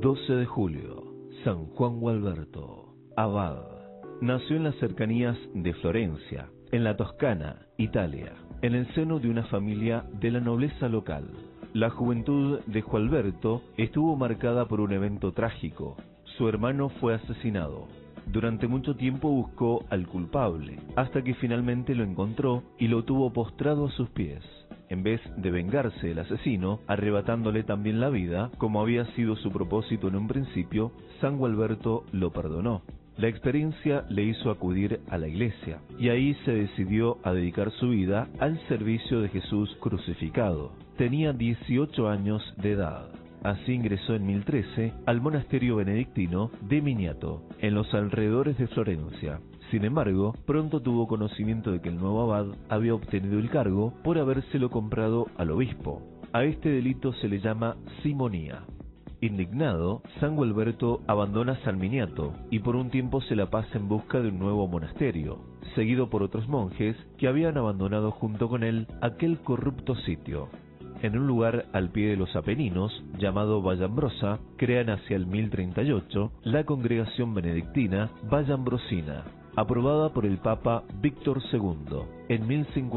12 de julio, San Juan Gualberto, abad. Nació en las cercanías de Florencia, en la Toscana, Italia, en el seno de una familia de la nobleza local. La juventud de Gualberto estuvo marcada por un evento trágico. Su hermano fue asesinado. Durante mucho tiempo buscó al culpable, hasta que finalmente lo encontró y lo tuvo postrado a sus pies. En vez de vengarse del asesino, arrebatándole también la vida, como había sido su propósito en un principio, San Gualberto lo perdonó. La experiencia le hizo acudir a la iglesia, y ahí se decidió a dedicar su vida al servicio de Jesús crucificado. Tenía 18 años de edad. Así ingresó en 1013 al monasterio benedictino de Miniato, en los alrededores de Florencia. Sin embargo, pronto tuvo conocimiento de que el nuevo abad había obtenido el cargo por habérselo comprado al obispo. A este delito se le llama simonía. Indignado, San Gualberto abandona San Miniato y por un tiempo se la pasa en busca de un nuevo monasterio, seguido por otros monjes que habían abandonado junto con él aquel corrupto sitio. En un lugar al pie de los Apeninos, llamado Vallambrosa, crean hacia el 1038 la congregación benedictina Vallambrosina, aprobada por el Papa Víctor II en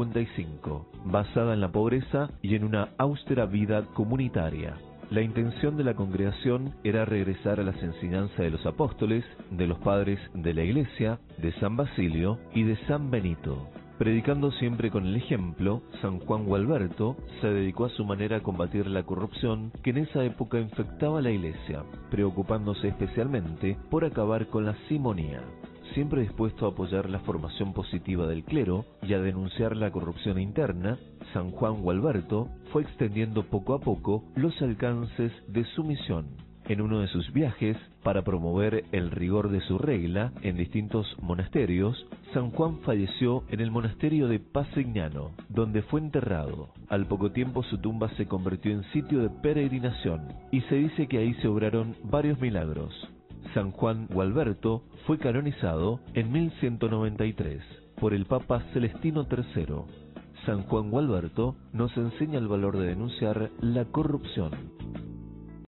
1055, basada en la pobreza y en una austera vida comunitaria. La intención de la congregación era regresar a las enseñanzas de los apóstoles, de los padres de la Iglesia, de San Basilio y de San Benito. Predicando siempre con el ejemplo, San Juan Gualberto se dedicó a su manera a combatir la corrupción que en esa época infectaba la Iglesia, preocupándose especialmente por acabar con la simonía. Siempre dispuesto a apoyar la formación positiva del clero y a denunciar la corrupción interna, San Juan Gualberto fue extendiendo poco a poco los alcances de su misión. En uno de sus viajes, para promover el rigor de su regla en distintos monasterios, San Juan falleció en el monasterio de Pasignano, donde fue enterrado. Al poco tiempo su tumba se convirtió en sitio de peregrinación, y se dice que ahí se obraron varios milagros. San Juan Gualberto fue canonizado en 1193 por el Papa Celestino III. San Juan Gualberto nos enseña el valor de denunciar la corrupción.